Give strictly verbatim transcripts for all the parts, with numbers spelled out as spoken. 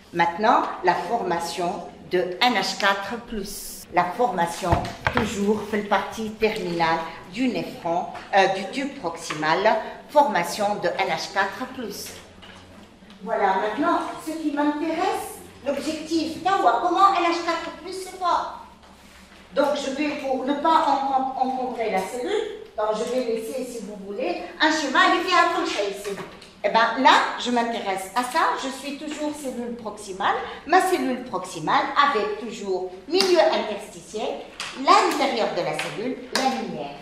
Maintenant, la formation de N H quatre plus. La formation, toujours, fait partie terminale du néphron, euh, du tube proximal, formation de N H quatre plus. Voilà, maintenant, ce qui m'intéresse, l'objectif, comment N H quatre plus se forme. Donc, je vais, pour ne pas encombrer la cellule, donc je vais laisser, si vous voulez, un schéma, il fait un cellule. Eh bien, là, je m'intéresse à ça, je suis toujours cellule proximale, ma cellule proximale avec toujours milieu interstitiel, l'intérieur de la cellule, la lumière.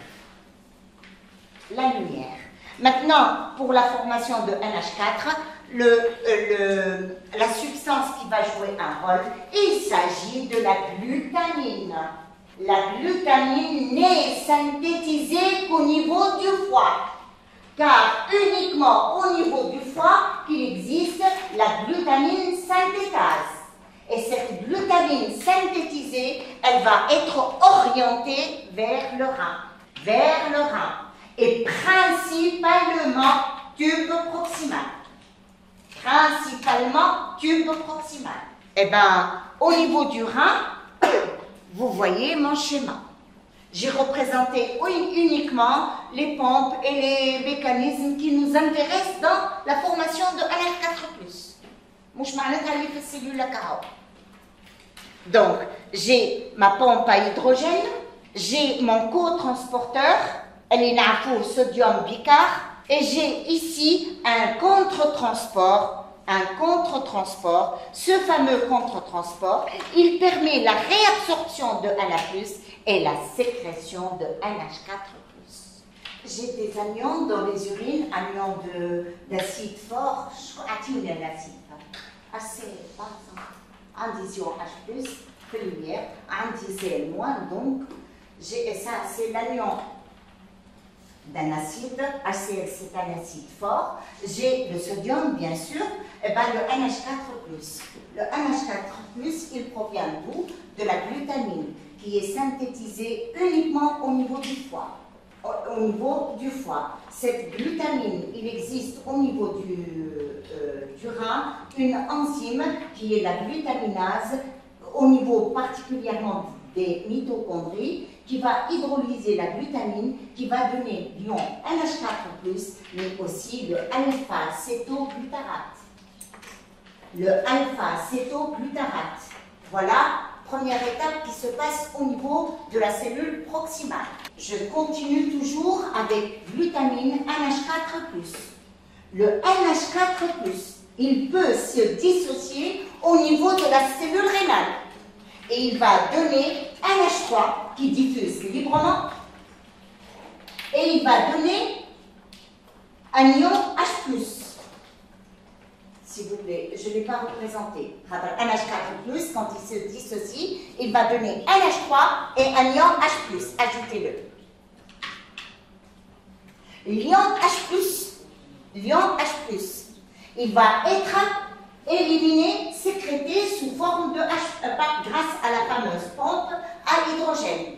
La lumière. Maintenant, pour la formation de N H quatre, le, le, la substance qui va jouer un rôle, il s'agit de la glutamine. La glutamine n'est synthétisée qu'au niveau du foie, car uniquement au niveau du foie qu'il existe la glutamine synthétase. Et cette glutamine synthétisée, elle va être orientée vers le rein, vers le rein, et principalement tube proximal. Principalement tube proximal. Eh bien, au niveau du rein, vous voyez mon schéma. J'ai représenté uniquement les pompes et les mécanismes qui nous intéressent dans la formation de N H quatre plus. Donc, j'ai ma pompe à hydrogène, j'ai mon cotransporteur, elle est nafou sodium bicarb, et j'ai ici un contre-transport. Un contre-transport, ce fameux contre-transport, il permet la réabsorption de N H plus et la sécrétion de N H quatre plus. J'ai des anions dans les urines, anions d'acide fort, je crois l'acide assez bas, andision H plus, lumière, andisel moins, donc, et ça c'est l'anion d'un acide, HCl c'est un acide fort, j'ai le sodium bien sûr, et bien le N H quatre plus. Le N H quatre plus, il provient d'où? De la glutamine, qui est synthétisée uniquement au niveau du foie. Au, au niveau du foie. Cette glutamine, il existe au niveau du, euh, du rein une enzyme qui est la glutaminase, au niveau particulièrement des mitochondries, qui va hydrolyser la glutamine, qui va donner l'ion N H quatre plus, mais aussi le alpha-cétoglutarate. Le alpha-cétoglutarate. Voilà, première étape qui se passe au niveau de la cellule proximale. Je continue toujours avec glutamine N H quatre plus. Le N H quatre plus, il peut se dissocier au niveau de la cellule rénale. Et il va donner N H trois qui diffuse librement. Et il va donner un ion H plus. S'il vous plaît, je ne l'ai pas représenté. N H quatre plus, quand il se dissocie, il va donner N H trois et un ion H plus. Ajoutez-le. L'ion H plus, l'ion H plus, il va être éliminé, sécrété sous forme de H, euh, grâce à la fameuse pompe à hydrogène.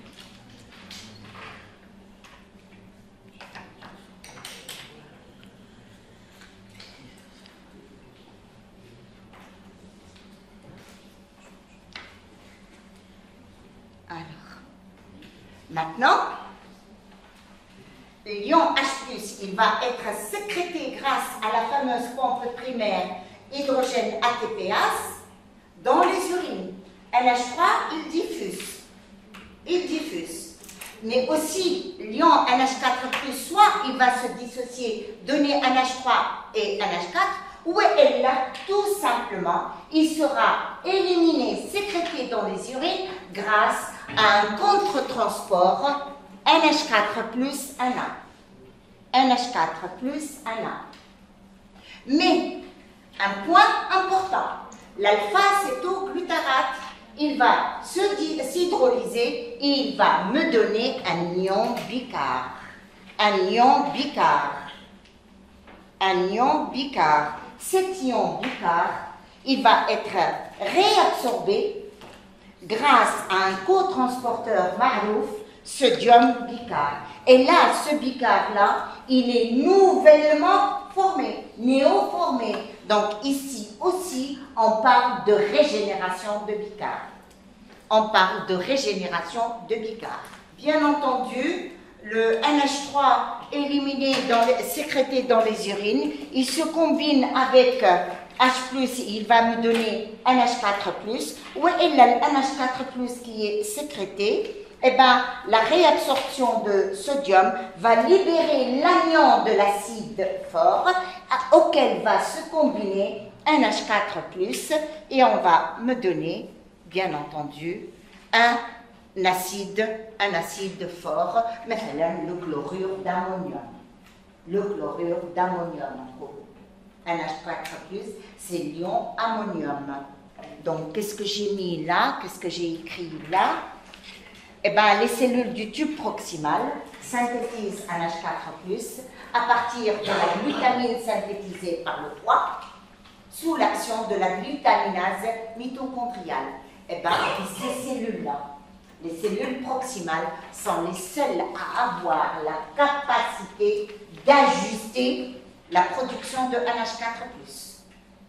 Alors, maintenant, l'ion H plus, il va être sécrété grâce à la fameuse pompe primaire hydrogène A T P ase dans les urines. N H trois, il diffuse. Il diffuse. Mais aussi, l'ion N H quatre plus, soit il va se dissocier, donner N H trois et N H quatre, ou elle là, tout simplement, il sera éliminé, sécrété dans les urines grâce à un contre-transport N H quatre plus un A. N H quatre plus un A. Mais, un point important, l'alpha-cétoglutarate, il va s'hydrolyser et il va me donner un ion bicarb. Un ion bicarb. Un ion bicarb. Cet ion bicarb, il va être réabsorbé grâce à un cotransporteur marouf, sodium bicarb. Et là, ce bicarb-là, il est nouvellement formé, néoformé Donc ici aussi, on parle de régénération de bicarbonate. On parle de régénération de bicarbonate. Bien entendu, le N H trois éliminé, dans les, sécrété dans les urines, il se combine avec H plus, il va me donner N H quatre plus. Où est le N H quatre plus qui est sécrété? Eh bien, la réabsorption de sodium va libérer l'anion de l'acide fort auquel va se combiner N H quatre plus et on va me donner, bien entendu, un acide, un acide fort, mais le chlorure d'ammonium. Le chlorure d'ammonium, N H quatre plus, c'est l'ion ammonium. Donc, qu'est-ce que j'ai mis là? Qu'est-ce que j'ai écrit là? Eh bien, les cellules du tube proximal synthétisent N H quatre plus à partir de la glutamine synthétisée par le foie sous l'action de la glutaminase mitochondriale. Eh bien, ces cellules-là, les cellules proximales, sont les seules à avoir la capacité d'ajuster la production de N H quatre plus,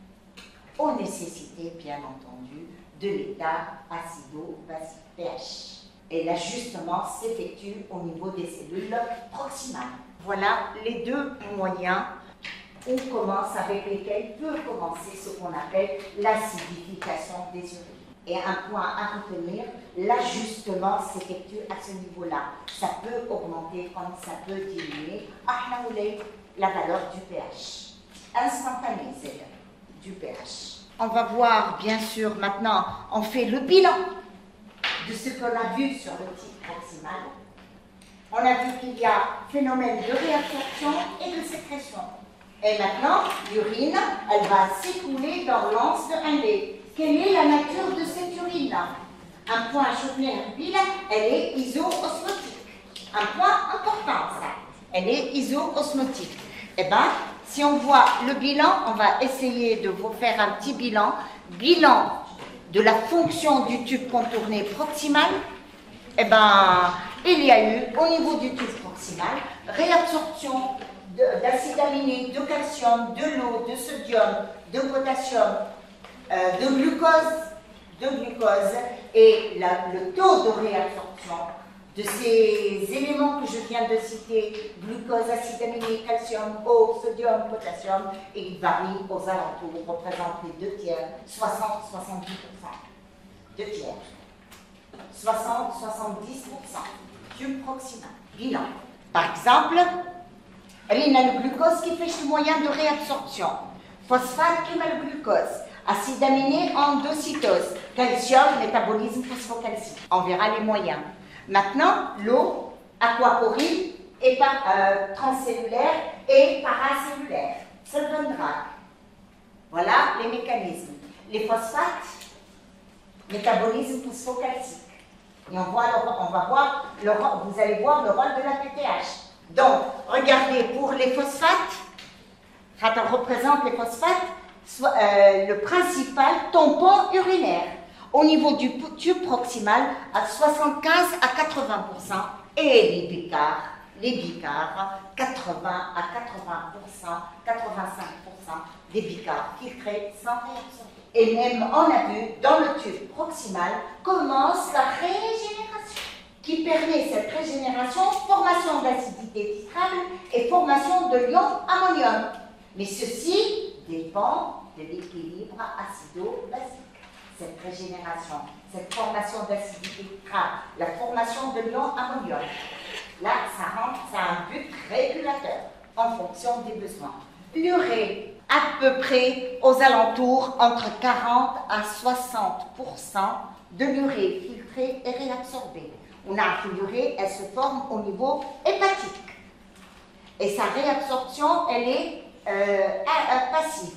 aux nécessités, bien entendu, de l'état acido-basique pH. Et l'ajustement s'effectue au niveau des cellules proximales. Voilà les deux moyens on commence avec lesquels peut commencer ce qu'on appelle l'acidification des urines. Et un point à retenir, l'ajustement s'effectue à ce niveau-là. Ça peut augmenter comme ça peut diminuer. La valeur du pH. Instantané, c'est du pH. On va voir, bien sûr, maintenant, on fait le bilan de ce qu'on a vu sur le type proximal. On a vu qu'il y a phénomène de réabsorption et de sécrétion. Et maintenant, l'urine, elle va s'écouler dans l'anse de un B. Quelle est la nature de cette urine-là? Un point à soutenir, elle est iso-osmotique. Un point important, ça. Elle est iso-osmotique. Eh bien, si on voit le bilan, on va essayer de vous faire un petit bilan. Bilan de la fonction du tube contourné proximal. Eh bien, il y a eu, au niveau du tube proximal, réabsorption d'acide aminé, de calcium, de l'eau, de sodium, de potassium, euh, de glucose, de glucose, et la, le taux de réabsorption de ces éléments que je viens de citer, glucose, acide aminé, calcium, eau, sodium, potassium, et il varie aux alentours, représente les deux tiers, soixante à soixante-dix pour cent. Deux tiers. soixante à soixante-dix pour cent. Tube proximal. Bilan. Par exemple, il y a le glucose qui fait le moyen de réabsorption. Phosphate qui met le glucose. Acide aminé, endocytose. Calcium, métabolisme phosphocalcique. On verra les moyens. Maintenant, l'eau, aquaporine, et par, euh, transcellulaire et paracellulaire. Solvent-Drag. Voilà les mécanismes. Les phosphates, métabolisme phosphocalcique. Et on, voit le, on va voir, le, vous allez voir le rôle de la P T H. Donc, regardez, pour les phosphates, quand on représente les phosphates, soit, euh, le principal tampon urinaire au niveau du tube proximal à soixante-quinze à quatre-vingts pour cent et les bicards, les bicards, quatre-vingts à quatre-vingts pour cent, quatre-vingt-cinq pour cent des bicards filtrés sans réabsorber. Et même, on a vu, dans le tube proximal, commence la régénération, qui permet cette régénération, formation d'acidité titrable et formation de l'ion ammonium. Mais ceci dépend de l'équilibre acido-basique. Cette régénération, cette formation d'acidité titrable, la formation de l'ion ammonium. Là, ça rentre, ça a un but régulateur en fonction des besoins. L'urée, à peu près aux alentours entre quarante à soixante pour cent de l'urée filtrée et réabsorbée. On a l'urée, elle se forme au niveau hépatique. Et sa réabsorption, elle est euh, passive,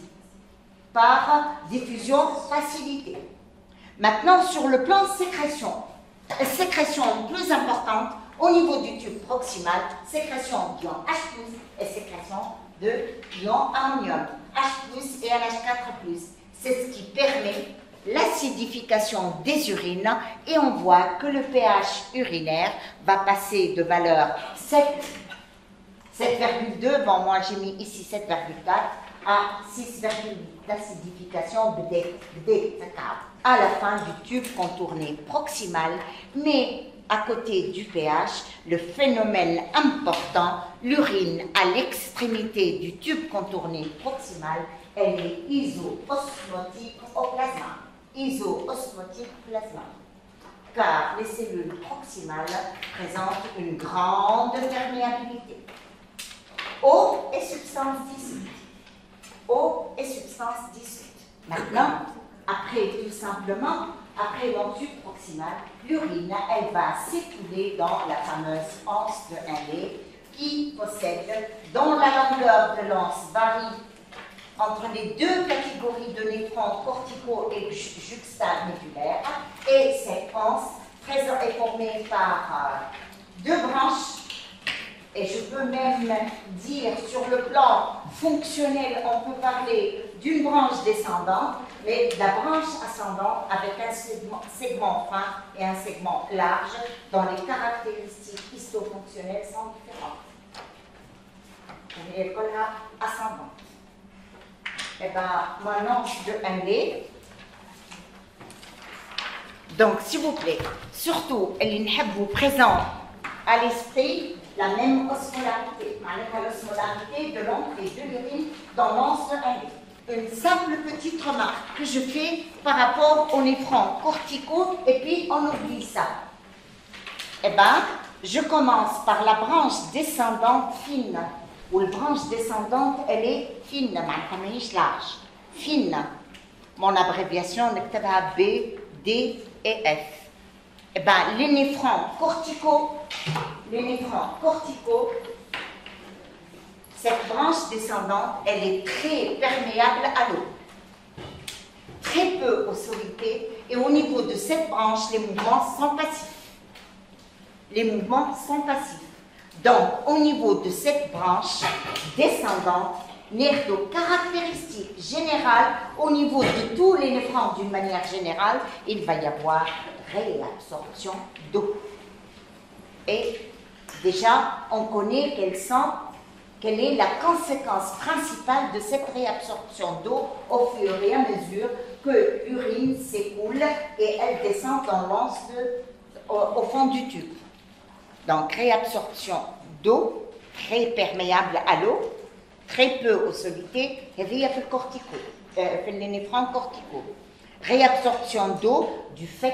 par diffusion facilitée. Maintenant, sur le plan sécrétion, sécrétion plus importante au niveau du tube proximal, sécrétion d'ion H plus et sécrétion de l'ion ammonium, H plus et N H quatre plus. C'est ce qui permet l'acidification des urines et on voit que le pH urinaire va passer de valeur sept, sept virgule deux, bon moi j'ai mis ici sept virgule quatre, à six virgule huit d'acidification à la fin du tube contourné proximal, mais à côté du pH, le phénomène important, l'urine à l'extrémité du tube contourné proximal, elle est iso-osmotique au plasma. Iso-osmotique plasma. Car les cellules proximales présentent une grande perméabilité. Eau et substance dissoute. Eau et substance dissoute. Maintenant, après tout simplement, après mon tube proximal, l'urine, elle va s'écouler dans la fameuse anse de Henle qui possède, dont la longueur de l'anse varie entre les deux catégories de néphrons corticaux et juxtamédulaires. Et cette anse est formée par deux branches. Et je peux même dire, sur le plan fonctionnel, on peut parler d'une branche descendante, mais la branche ascendante avec un segment, segment fin et un segment large, dont les caractéristiques histofonctionnelles sont différentes. Vous voyez, l'école ascendante. Eh bien, mon anse de Henle. Donc, s'il vous plaît, surtout, elle vous présente à l'esprit la même osmolarité, l'osmolarité de l'encre et de l'urine dans l'anse de Henle. Une simple petite remarque que je fais par rapport aux néphrons corticaux, et puis on oublie ça. Eh bien, je commence par la branche descendante fine, où la branche descendante, elle est fine, mais large. Fine. Mon abréviation, on B, D et F. Eh bien, les néphrons corticaux, les néphrons corticaux, cette branche descendante, elle est très perméable à l'eau. Très peu aux solutés, et au niveau de cette branche, les mouvements sont passifs. Les mouvements sont passifs. Donc, au niveau de cette branche descendante, les caractéristiques générales, au niveau de tous les néphrons d'une manière générale, il va y avoir réabsorption d'eau. Et déjà, on connaît quelles sont, quelle est la conséquence principale de cette réabsorption d'eau au fur et à mesure que l'urine s'écoule et elle descend dans l'anse au, au fond du tube. Donc, réabsorption d'eau, très perméable à l'eau, très peu aux solutés, et via le cortico, euh, les néphrons corticaux. Réabsorption d'eau du fait,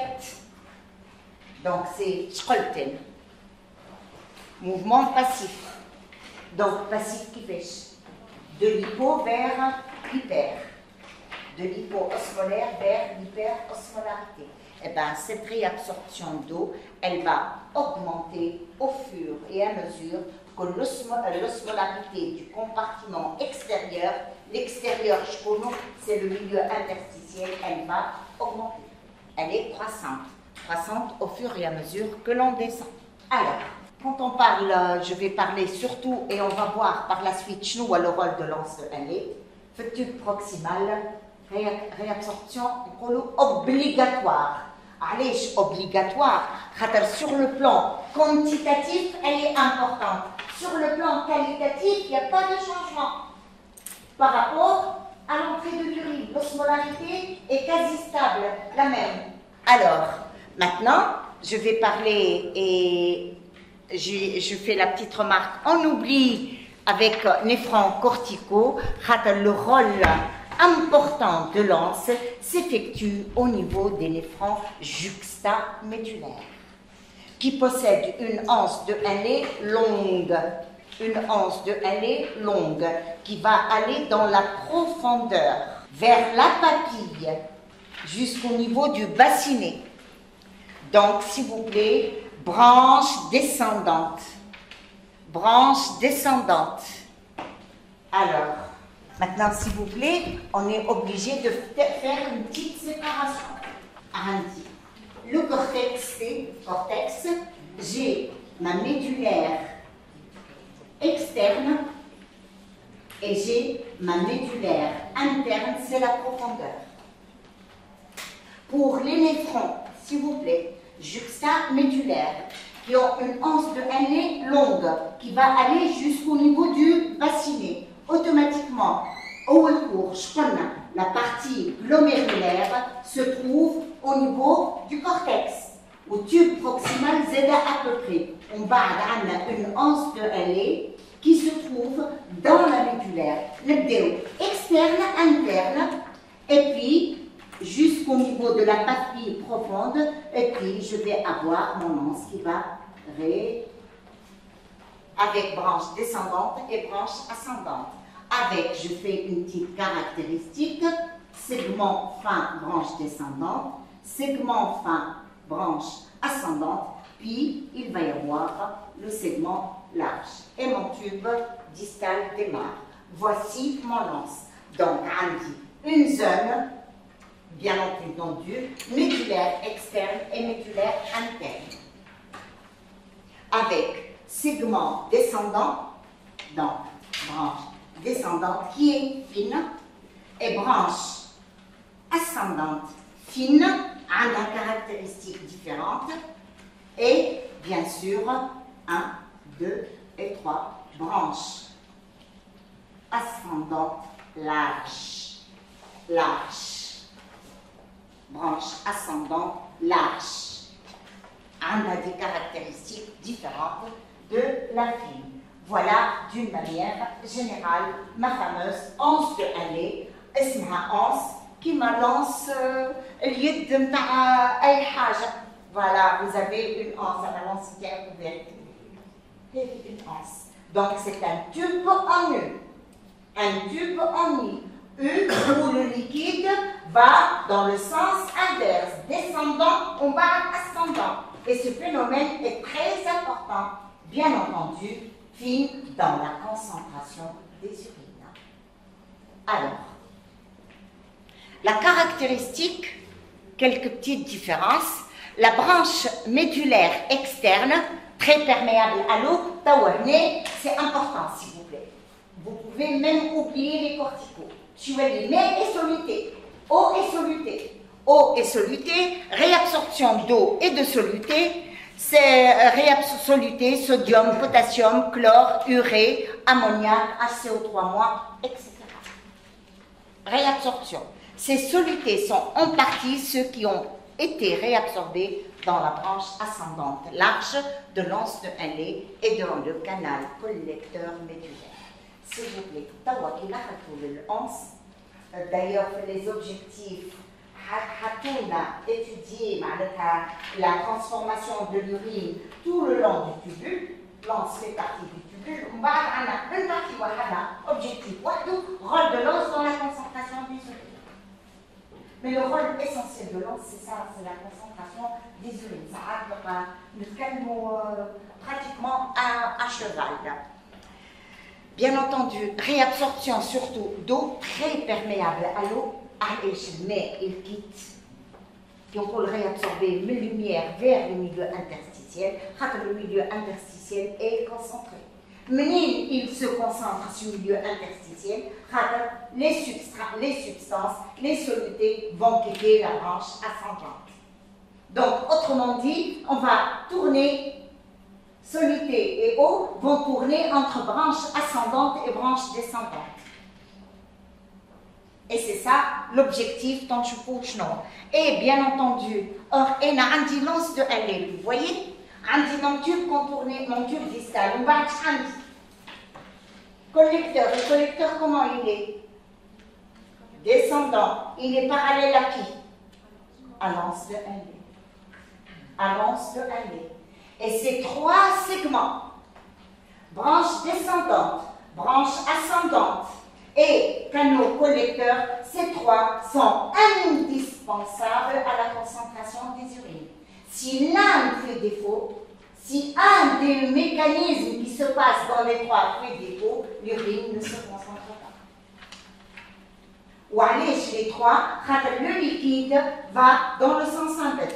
donc c'est Scholten. Mouvement passif. Donc, passif qui pêche. De l'hypo vers l'hyper. De l'hypo-osmolaire vers l'hyper-osmolarité. Eh bien, cette réabsorption d'eau, elle va augmenter au fur et à mesure que l'osmolarité du compartiment extérieur, l'extérieur, c'est le milieu interstitiel, elle va augmenter. Elle est croissante. Croissante au fur et à mesure que l'on descend. Alors, quand on parle, je vais parler surtout, et on va voir par la suite, nous, le rôle de l'anse de Henle, le tube proximal, ré, réabsorption obligatoire. Allez, obligatoire, sur le plan quantitatif, elle est importante. Sur le plan qualitatif, il n'y a pas de changement par rapport à l'entrée de l'urine. L'osmolarité est quasi stable, la même. Alors, maintenant, je vais parler et je, je fais la petite remarque. On oublie avec néphrons corticaux, le rôle important de l'anse s'effectue au niveau des néphrons juxtamédulaires, qui possèdent une anse de Henle longue, une anse de Henle longue, qui va aller dans la profondeur, vers la papille, jusqu'au niveau du bassinet. Donc, s'il vous plaît, branche descendante, branche descendante. Alors, maintenant, s'il vous plaît, on est obligé de faire une petite séparation. Arrêtez. Le cortex, c'est cortex, j'ai ma médulaire externe et j'ai ma médulaire interne, c'est la profondeur. Pour les néphrons, s'il vous plaît, juxtamédulaires, qui ont une anse de Henle longue, qui va aller jusqu'au niveau du bassinet, automatiquement, au cours, la partie glomérulaire se trouve au niveau du cortex, au tube proximal Z à peu près. On va avoir une anse de L A qui se trouve dans la médulaire. Le externe, interne, et puis jusqu'au niveau de la papille profonde, et puis je vais avoir mon anse qui va ré avec branche descendante et branche ascendante. Avec, je fais une petite caractéristique, segment fin, branche descendante, segment fin, branche ascendante, puis il va y avoir le segment large. Et mon tube distal démarre. Voici mon lance. Donc, on dit une zone, bien entendu, médulaire externe et médulaire interne. Avec segment descendant, donc branche descendante qui est fine, et branche ascendante fine, a une caractéristique différente, et bien sûr, un, deux et trois branches ascendantes larges, larges, branche ascendante large, a des caractéristiques différentes de la fine. Voilà, d'une manière générale, ma fameuse anse de Halley, اسمها anse qui me lance اليد نتاع أي حاجة. Voilà, vous avez une anse à la lancetière ouverte. Une anse. Donc c'est un tube en U. Un tube en U. U où le liquide va dans le sens inverse, descendant en bas ascendant. Et ce phénomène est très important, bien entendu, fine dans la concentration des urines. Alors, la caractéristique, quelques petites différences. La branche médulaire externe, très perméable à l'eau, c'est important s'il vous plaît. Vous pouvez même oublier les corticaux. Mais et soluté, eau et soluté. Eau et soluté, réabsorption d'eau et de soluté. C'est réabsoluté, sodium, potassium, chlore, urée, ammoniac, H C O trois-, et cetera. Réabsorption. Ces solutés sont en partie ceux qui ont été réabsorbés dans la branche ascendante large de l'anse de Halley et dans le canal collecteur médulaire. S'il vous plaît, l'anse, d'ailleurs les objectifs Hatouna étudier la transformation de l'urine tout le long du tubule, l'anse fait partie du tubule, on va avoir une partie, objectif, rôle de l'anse dans la concentration des urines. Mais le rôle essentiel de l'anse, c'est ça, c'est la concentration des urines. Ça va nous calmer pratiquement à, à cheval. Bien entendu, réabsorption surtout d'eau très perméable à l'eau. Mais il quitte, qui on peut le réabsorber de lumière vers le milieu interstitiel, car le milieu interstitiel est concentré. Mais il se concentre sur le milieu interstitiel, car les, les substances, les solutés vont quitter la branche ascendante. Donc, autrement dit, on va tourner, soluté et eau vont tourner entre branche ascendante et branche descendante. Et c'est ça l'objectif dont je pousse. Et bien entendu, or, et a un dilance de Halley, vous voyez, un mon tube contourné, mon tube distal, on va collecteur. Le collecteur, comment il est? Descendant. Il est parallèle à qui? À l'anse de Halley. À l'anse de Halley. Et ces trois segments, branche descendante, branche ascendante, et canaux collecteurs, ces trois sont indispensables à la concentration des urines. Si l'un fait défaut, si un des mécanismes qui se passent dans les trois fait défaut, l'urine ne se concentre pas. Ou aller chez les trois, le liquide va dans le sens inverse.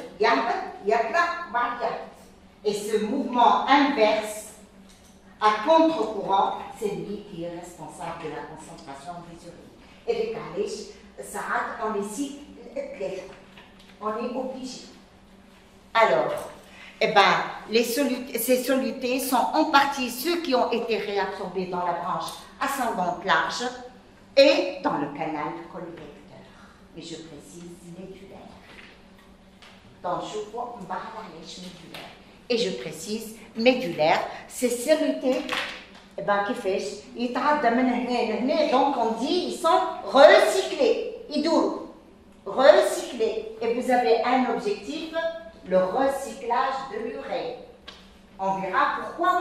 Et ce mouvement inverse, à contre-courant, c'est lui qui est responsable de la concentration des urines. Et les calèches, ça rate, on les cite, on est obligé. Alors, eh ben, les solutés, ces solutés sont en partie ceux qui ont été réabsorbés dans la branche ascendante large, et dans le canal collecteur. Mais je précise médulaire. Dans je vois médulaire. Et je précise médulaire, c'est celluté. Eh ben, كيفاش يتعدى من هنا لهنا, donc on dit ils sont recyclés. يدوروا. Recyclés. Et vous avez un objectif, le recyclage de l'urée. On verra pourquoi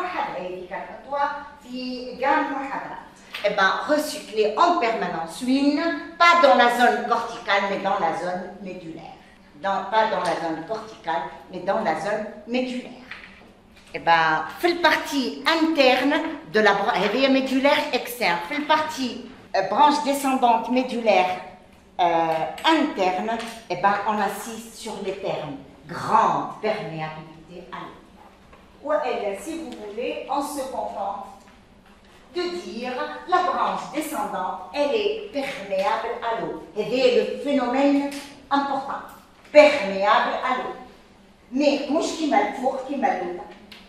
eh ben, recycler en permanence, oui, pas dans la zone corticale, mais dans la zone médulaire. Dans, pas dans la zone corticale, mais dans la zone médulaire. Eh ben, fait la partie interne de la branche médulaire externe, fait la partie euh, branche descendante médulaire euh, interne, eh ben, on assiste sur les termes grande perméabilité à l'eau. Ou elle, si vous voulez, on se contente de dire la branche descendante, elle est perméable à l'eau. Et c'est le phénomène important, perméable à l'eau. Mais, mouche qui m'a le four, qui m'a l'eau.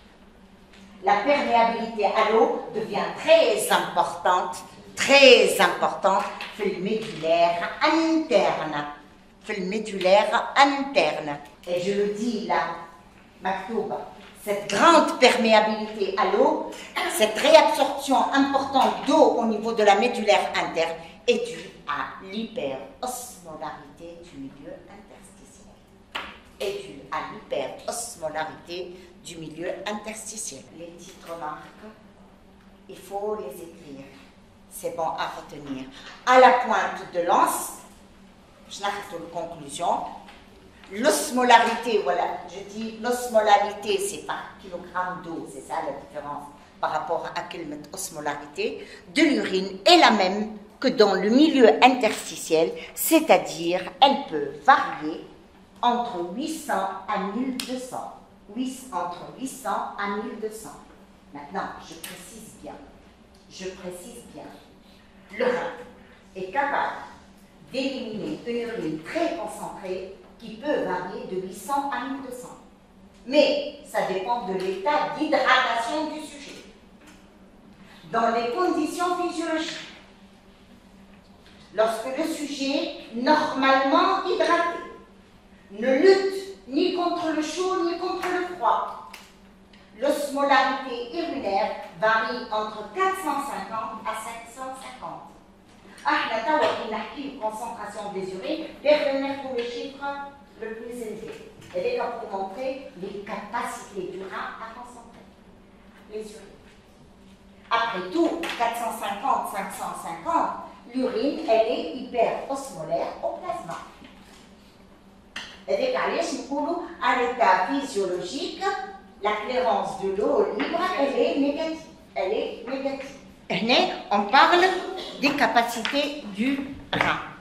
La perméabilité à l'eau devient très importante, très importante, dans le médulaire interne. Dans le médulaire interne. Et je le dis là, Maktouba, cette grande perméabilité à l'eau, cette réabsorption importante d'eau au niveau de la médulaire interne est due à l'hyperosmolarité du milieu interstitiel. Est due à l'hyperosmolarité du milieu interstitiel. Les petites remarques, il faut les écrire. C'est bon à retenir. À la pointe de l'anse, je n'arrive pas de conclusion. L'osmolarité, voilà, je dis l'osmolarité, c'est par kilogramme d'eau, c'est ça la différence par rapport à quelle osmolarité de l'urine est la même que dans le milieu interstitiel, c'est-à-dire elle peut varier entre huit cents à mille deux cents. Entre huit cents à mille deux cents. Maintenant, je précise bien, je précise bien, le rein est capable d'éliminer une urine très concentrée qui peut varier de huit cents à mille deux cents. Mais ça dépend de l'état d'hydratation du sujet. Dans les conditions physiologiques, lorsque le sujet, normalement hydraté, ne lutte ni contre le chaud ni contre le froid, l'osmolarité urinaire varie entre quatre cent cinquante à cinq cent cinquante. احنا توا نحكي concentration des urines, pour le chiffre le plus élevé. Et là pour montrer les capacités du rein à concentrer les urines. Après tout, quatre cent cinquante à cinq cent cinquante, l'urine elle est hyperosmolaire au plasma. Et à l'état physiologique, la clairance de l'eau libre elle est négative. Elle est négative. On parle des capacités du rein.